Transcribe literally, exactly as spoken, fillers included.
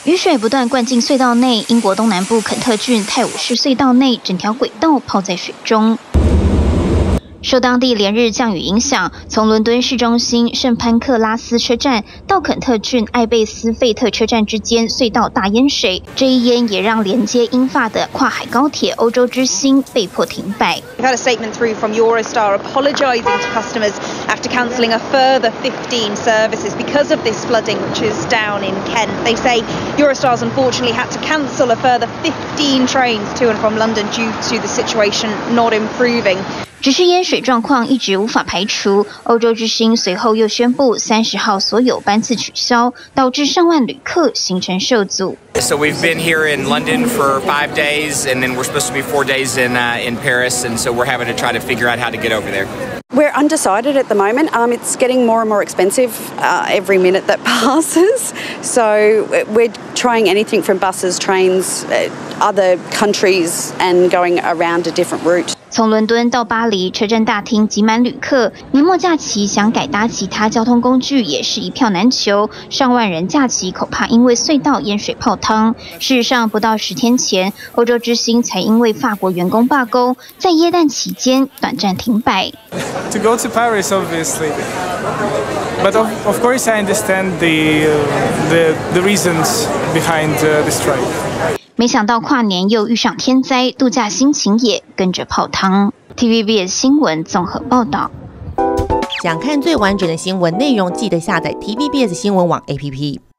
雨水不断灌进隧道内，英国东南部肯特郡泰晤士隧道内整条轨道泡在水中。受当地连日降雨影响，从伦敦市中心圣潘克拉斯车站到肯特郡艾贝斯费特车站之间隧道大淹水，这一淹也让连接英法的跨海高铁欧洲之星被迫停摆。 We've had a statement through from Eurostar apologising to customers after cancelling a further fifteen services because of this flooding, which is down in Kent. They say Eurostar's unfortunately had to cancel a further fifteen trains to and from London due to the situation not improving. 只是淹水状况一直无法排除，欧洲之星随后又宣布三十号所有班次取消，导致上万旅客行程受阻。 So we've been here in London for five days, and then we're supposed to be four days in uh, in Paris, and so we're having to try to figure out how to get over there. We're undecided at the moment. Um, it's getting more and more expensive uh, every minute that passes. So we're trying anything from buses, trains, uh, other countries, and going around a different route. 从伦敦到巴黎，车站大厅挤满旅客。年末假期想改搭其他交通工具也是一票难求，上万人假期恐怕因为隧道淹水泡汤。事实上，不到十天前，欧洲之星才因为法国员工罢工，在耶诞期间短暂停摆。 To go to Paris, obviously, but of, of course I understand the uh, the the reasons behind uh, the strike. 没想到跨年又遇上天灾，度假心情也跟着泡汤。T V B S 新闻综合报道。 想看最完整的新闻内容，记得下载 T V B S 新闻网 A P P。